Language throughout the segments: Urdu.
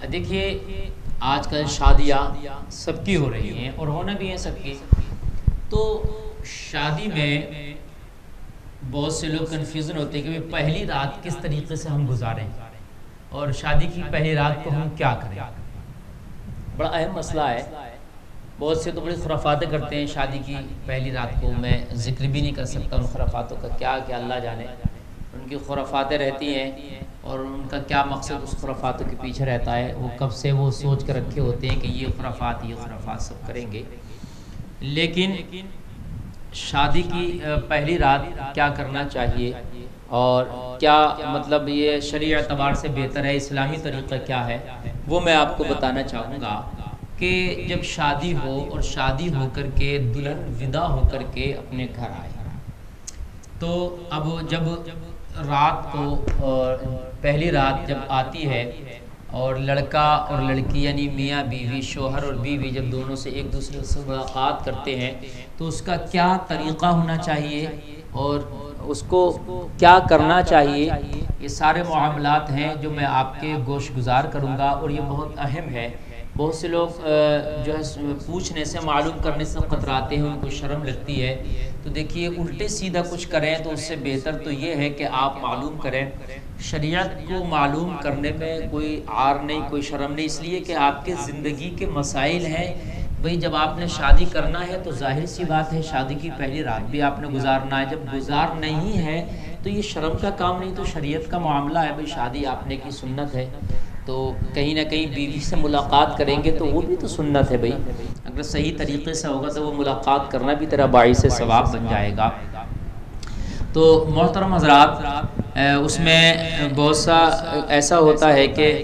دیکھیے آج کل شادیاں سب کی ہو رہی ہیں اور ہونا بھی ہیں سب کی. تو شادی میں بہت سے لوگ کنفیوژن ہوتے ہیں کہ پہلی رات کس طریقے سے ہم گزاریں اور شادی کی پہلی رات کو ہم کیا کریں. بڑا اہم مسئلہ ہے. بہت سے تو بڑی خرافاتیں کرتے ہیں شادی کی پہلی رات کو. میں ذکر بھی نہیں کر سکتا ان خرافاتوں کا، کیا کہ اللہ جانے ان کی خرافاتیں رہتی ہیں اور ان کا کیا مقصد اس خرافاتوں کے پیچھے رہتا ہے. وہ کب سے وہ سوچ کر رکھے ہوتے ہیں کہ یہ خرافات سب کریں گے. لیکن شادی کی پہلی رات کیا کرنا چاہیے اور کیا مطلب یہ شرعی اعتبار سے بہتر ہے، اسلامی طریقہ کیا ہے، وہ میں آپ کو بتانا چاہوں گا. کہ جب شادی ہو اور شادی ہو کر کے دلہن ودا ہو کر کے اپنے گھر آئے، تو اب جب رات کو پہلی رات جب آتی ہے اور لڑکا اور لڑکی یعنی میاں بیوی، شوہر اور بیوی جب دونوں سے ایک دوسرے سے ملاقات کرتے ہیں تو اس کا کیا طریقہ ہونا چاہیے اور اس کو کیا کرنا چاہیے، یہ سارے معاملات ہیں جو میں آپ کے گوش گزار کروں گا. اور یہ بہت اہم ہے. بہت سے لوگ جو ہے پوچھنے سے معلوم کرنے سے کتراتے ہیں، ان کو شرم لگتی ہے. تو دیکھیے الٹے سیدھا کچھ کریں تو اس سے بہتر تو یہ ہے کہ آپ معلوم کریں. شریعت کو معلوم کرنے میں کوئی عار نہیں، کوئی شرم نہیں، اس لیے کہ آپ کے زندگی کے مسائل ہیں. بھئی جب آپ نے شادی کرنا ہے تو ظاہر سی بات ہے شادی کی پہلی رات بھی آپ نے گزارنا ہے. جب گزار نہیں ہے تو یہ شرم کا کام نہیں، تو شریعت کا معاملہ ہے. بھئی شادی آپ نے کی سنت ہے تو کہیں نہ کہیں بیوی سے ملاقات کریں گے تو وہ بھی تو سنت ہے. بھئی اگر صحیح طریقے سے ہوگا تو وہ ملاقات کرنا بھی تیرا باعث ثواب بن جائے گا. تو محترم حضرات، اس میں بہت سا ایسا ہوتا ہے کہ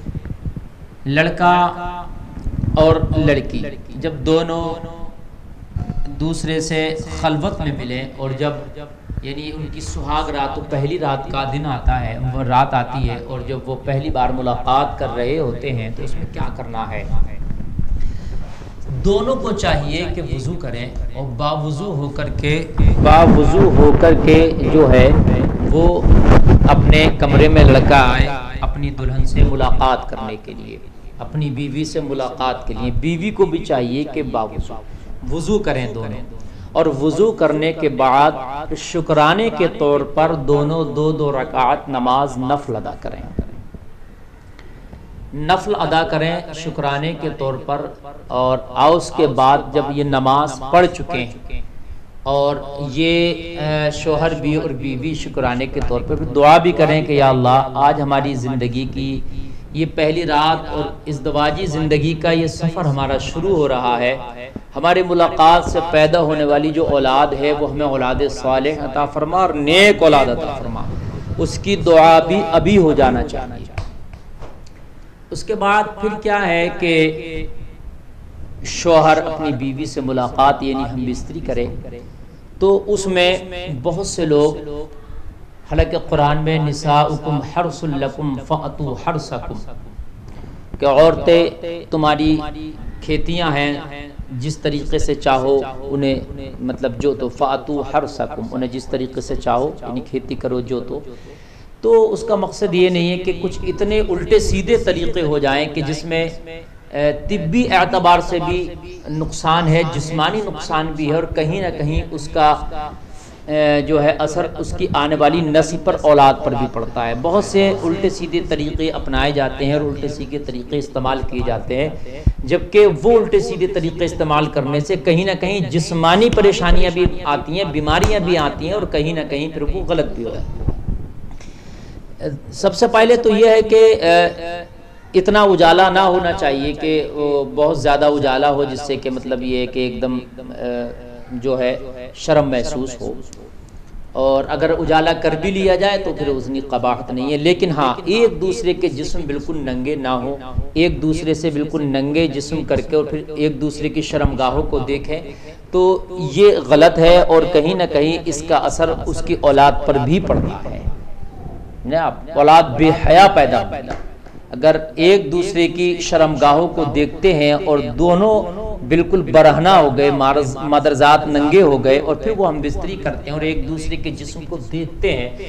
لڑکا اور لڑکی جب دونوں دوسرے سے خلوت میں ملے اور جب یعنی ان کی سہاگ رات، پہلی رات کا دن آتا ہے، وہ رات آتی ہے اور جب وہ پہلی بار ملاقات کر رہے ہوتے ہیں تو اس میں کیا کرنا ہے. دونوں کو چاہیے کہ وضو کریں اور باوضو ہو کر کے جو ہے وہ اپنے کمرے میں لڑکا آئے اپنی دلہن سے ملاقات کرنے کے لیے، اپنی بیوی سے ملاقات کے لیے. بیوی کو بھی چاہیے کہ وضو کریں دونوں، اور وضو کرنے کے بعد شکرانے کے طور پر دونوں دو رکعت نماز نفل ادا کریں شکرانے کے طور پر. اور اس کے بعد جب یہ نماز پڑھ چکے ہیں اور یہ شوہر بھی اور بیوی شکرانے کے طور پر دعا بھی کریں کہ یا اللہ آج ہماری زندگی کی یہ پہلی رات اور ازدواجی زندگی کا یہ سفر ہمارا شروع ہو رہا ہے. ہمارے ملاقات سے پیدا ہونے والی جو اولاد ہے وہ ہمیں اولاد صالح عطا فرما اور نیک اولاد عطا فرما. اس کی دعا بھی ابھی ہو جانا چاہیے. اس کے بعد پھر کیا ہے کہ شوہر اپنی بیوی سے ملاقات یعنی ہم بستری کرے. تو اس میں بہت سے لوگ، حالانکہ قرآن میں نساؤکم حرث لکم فأتوا حرثکم، کہ عورتیں تمہاری کھیتیاں ہیں، جس طریقے سے چاہو انہیں مطلب جو تو فأتوا حرثکم، انہیں جس طریقے سے چاہو یعنی کھیتی کرو جو تو اس کا مقصد یہ نہیں ہے کہ کچھ اتنے الٹے سیدھے طریقے ہو جائیں کہ جس میں طبی اعتبار سے بھی نقصان ہے، جسمانی نقصان بھی ہے، اور کہیں نہ کہیں اس کا جو ہے اثر اس کی آنے والی نسل پر، اولاد پر بھی پڑتا ہے. بہت سے الٹے سیدھے طریقے اپنائے جاتے ہیں اور الٹے سیدھے طریقے استعمال کیے جاتے ہیں، جبکہ وہ الٹے سیدھے طریقے استعمال کرنے سے کہیں نہ کہیں جسمانی پریشانیاں بھی آتی ہیں، بیماریاں بھی آتی ہیں، اور کہیں نہ کہیں پھر وہ غلط بھی ہوتا ہے. سب سے پہلے تو یہ ہے کہ اتنا اجالا نہ ہونا چاہیے کہ بہت زیادہ اجالا ہو جس سے کہ مطلب یہ ہے کہ ایک دم جو ہے شرم محسوس ہو. اور اگر اجالا کر بھی لیا جائے تو پھر اس کی قباحت نہیں ہے. لیکن ہاں ایک دوسرے کے جسم بالکل ننگے نہ ہو، ایک دوسرے سے بالکل ننگے جسم کر کے اور پھر ایک دوسرے کی شرمگاہوں کو دیکھیں تو یہ غلط ہے، اور کہیں نہ کہیں اس کا اثر اس کی اولاد پر بھی پڑتا ہے. اولاد بے حیا پیدا ہوتی ہے. اگر ایک دوسرے کی شرمگاہوں کو دیکھتے ہیں اور دونوں بالکل برہنہ ہو گئے، مادرزاد ننگے ہو گئے، اور پھر وہ ہم بستری کرتے ہیں اور ایک دوسرے کے جسم کو دیکھتے ہیں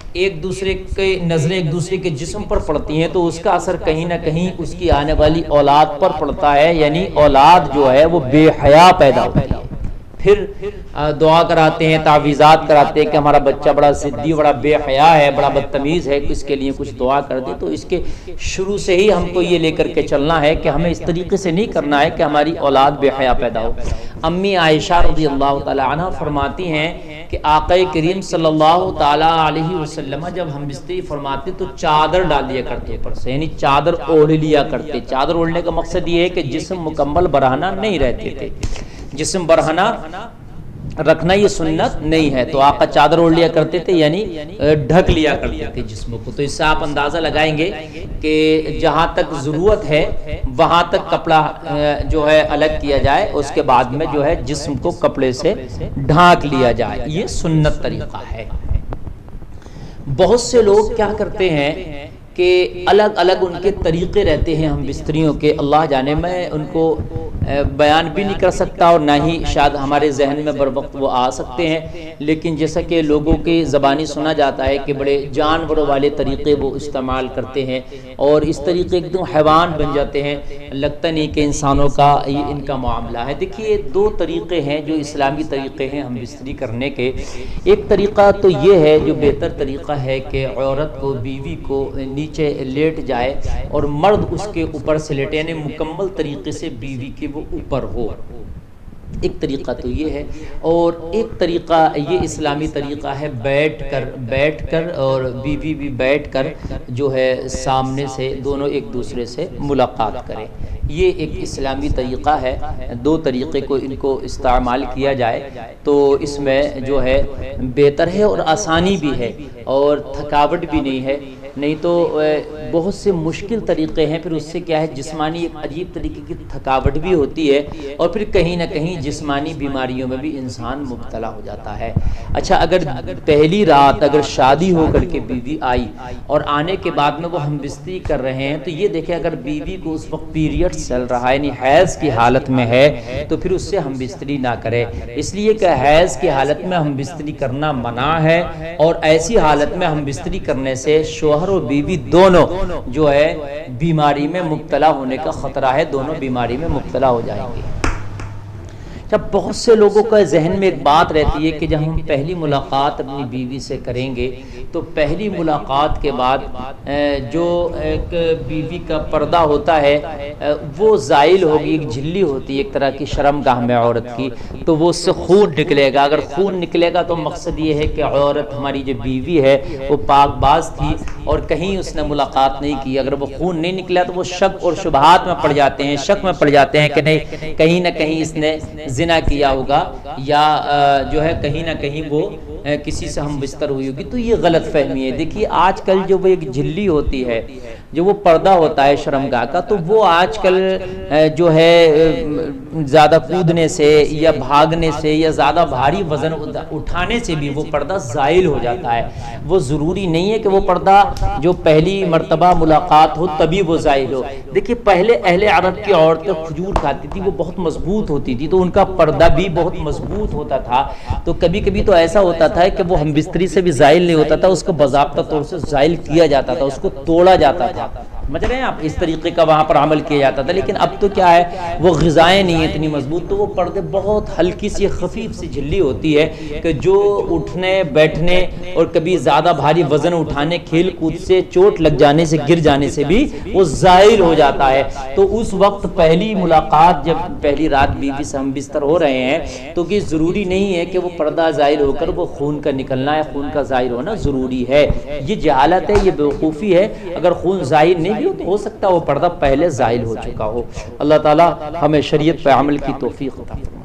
ایک دوسرے کے نظریں ایک دوسرے کے جسم پر پڑتی ہیں تو اس کا اثر کہیں نہ کہیں اس کی آنے والی اولاد پر پڑتا ہے، یعنی اولاد جو ہے وہ بے حیا پیدا ہوتی ہے۔ پھر دعا کراتے ہیں، تعویذات کراتے ہیں کہ ہمارا بچہ بڑا ضدی، بڑا بے حیا ہے، بڑا بدتمیز ہے، اس کے لیے کچھ دعا کر دیں۔ تو اس کے شروع سے ہی ہم کو یہ لے کر کے چلنا ہے کہ ہمیں اس طریقے سے نہیں کرنا ہے کہ ہماری اولاد بے حیا پیدا ہو۔ امی عائشہ رضی اللہ تعالی عنہ فرماتی ہیں کہ آقا کریم صلی اللہ تعالی علیہ وسلم جب ہم بستری فرماتے تو چادر ڈال دیا کرتے اوپر سے، یعنی چادر اوڑھ لیا کرتے۔ چادر اوڑھنے کا مقصد یہ ہے کہ جسم مکمل برہنہ نہیں رہتے تھے، جسم برہنہ رکھنا یہ سنت نہیں ہے، تو آقا چادر اوڑھ لیا کرتے تھے، یعنی ڈھک لیا کرتے تھے جسم کو۔ تو اس سے آپ اندازہ لگائیں گے کہ جہاں تک ضرورت ہے وہاں تک کپڑا جو ہے الگ کیا جائے، اس کے بعد میں جو ہے جسم کو کپڑے سے ڈھانک لیا جائے، یہ سنت طریقہ ہے۔ بہت سے لوگ کیا کرتے ہیں کہ الگ الگ ان کے طریقے رہتے ہیں ہم بستریوں کے، اللہ جانے میں ان کو بیان بھی نہیں کر سکتا اور نہ ہی شاید ہمارے ذہن میں بر وقت وہ آ سکتے ہیں، لیکن جیسا کہ لوگوں کی زبانی سنا جاتا ہے کہ بڑے جانوروں والے طریقے وہ استعمال کرتے ہیں اور اس طریقے ایک دم حیوان بن جاتے ہیں، لگتا نہیں کہ انسانوں کا یہ ان کا معاملہ ہے۔ دیکھیے دو طریقے ہیں جو اسلامی طریقے ہیں ہم بستری کرنے کے۔ ایک طریقہ تو یہ ہے جو بہتر طریقہ ہے کہ عورت کو، بیوی کو نیچے لیٹ جائے اور مرد اس کے اوپر سے لیٹے، یعنی مکمل طریقے سے بیوی کے وہ اوپر ہو۔ ایک طریقہ تو یہ ہے، اور ایک طریقہ یہ اسلامی طریقہ ہے بیٹھ کر اور بیوی بھی بیٹھ کر جو ہے سامنے سے دونوں ایک دوسرے سے ملاقات کریں۔ یہ ایک اسلامی طریقہ ہے، دو طریقے کو ان کو استعمال کیا جائے تو اس میں جو ہے بہتر ہے اور آسانی بھی ہے اور تھکاوٹ بھی نہیں ہے۔ نہیں تو بہت سے مشکل طریقے ہیں، پھر اس سے کیا ہے جسمانی ایک عجیب طریقے کی تھکاوٹ بھی ہوتی ہے اور پھر کہیں نہ کہیں جسمانی بیماریوں میں بھی انسان مبتلا ہو جاتا ہے۔ اچھا، اگر پہلی رات اگر شادی ہو کر کے بیوی آئی اور آنے کے بعد میں وہ ہم بستری کر رہے ہیں تو یہ دیکھیں اگر بیوی کو اس وقت پیریڈ چل رہا ہے، یعنی حیض کی حالت میں ہے، تو پھر اس سے ہم بستری نہ کریں، اس لیے کہ حیض کی حالت میں ہم بستری کرنا منع ہے، اور ایسی حالت میں ہم بستری کرنے سے شوہر اور بیوی دونوں جو ہے بیماری میں مبتلا ہونے کا خطرہ ہے، دونوں بیماری میں مبتلا ہو جائیں گے۔ جب بہت سے لوگوں کا ذہن میں ایک بات رہتی ہے کہ جب ہم پہلی ملاقات اپنی بیوی سے کریں گے تو پہلی ملاقات کے بعد جو ایک بیوی کا پردہ ہوتا ہے وہ زائل ہوگی، ایک جھلی ہوتی ہے ایک طرح کی شرمگاہ میں عورت کی، تو وہ اس سے خون نکلے گا۔ اگر خون نکلے گا تو مقصد یہ ہے کہ عورت ہماری جو بیوی ہے وہ پاک باز تھی اور کہیں اس نے ملاقات نہیں کی۔ اگر وہ خون نہیں نکلا تو وہ شک اور شبہات میں پڑ جاتے ہیں، شک میں پڑ جاتے ہیں کہ نہیں کہیں نہ کہیں اس نے زنا کیا ہوگا یا جو ہے کہیں نہ کہیں وہ کسی سے ہم بستر ہوئی ہوگی، تو یہ غلط فہمی ہے۔ دیکھیے آج کل جو وہ ایک جھلی ہوتی ہے، جو وہ پردہ ہوتا ہے شرمگاہ کا، تو وہ آج کل جو ہے زیادہ کودنے سے یا بھاگنے سے یا زیادہ بھاری وزن اٹھانے سے بھی وہ پردہ زائل ہو جاتا ہے۔ وہ ضروری نہیں ہے کہ وہ پردہ جو پہلی مرتبہ ملاقات ہو تبھی وہ زائل ہو۔ دیکھیے پہلے اہل عرب کی عورتیں کھجور کھاتی تھی، وہ بہت مضبوط ہوتی تھی تو ان کا پردہ بھی بہت مضبوط ہوتا تھا، تو کبھی کبھی تو ایسا ہوتا تھا کہ وہ ہم بستری سے بھی زائل نہیں ہوتا تھا، اس کو باضابطہ طور سے زائل کیا جاتا تھا، اس کو توڑا جاتا تھا۔ سمجھ رہے ہیں آپ، اس طریقے کا وہاں پر عمل کیا جاتا تھا۔ لیکن اب تو کیا ہے وہ غذائیں نہیں ہیں اتنی مضبوط، تو وہ پردے بہت ہلکی سی خفیف سی جھلی ہوتی ہے کہ جو اٹھنے بیٹھنے اور کبھی زیادہ بھاری وزن اٹھانے کھیل کود سے چوٹ لگ جانے سے گر جانے سے بھی وہ زائل ہو جاتا ہے۔ تو اس وقت پہلی ملاقات جب پہلی رات بیوی سے ہم بستر ہو رہے ہیں تو کہ ضروری نہیں ہے کہ وہ پردہ زائل ہو کر وہ خون کا نکلنا ہے، خون کا ظاہر ہونا ضروری ہے۔ یہ جہالت ہے، یہ بیوقوفی ہے۔ اگر خون ظاہر نہیں بھی ہو تو ہو سکتا ہے وہ پردہ پہلے زائل ہو چکا ہو۔ اللہ تعالی ہمیں شریعت پہ عمل کی توفیق عطا فرمائے۔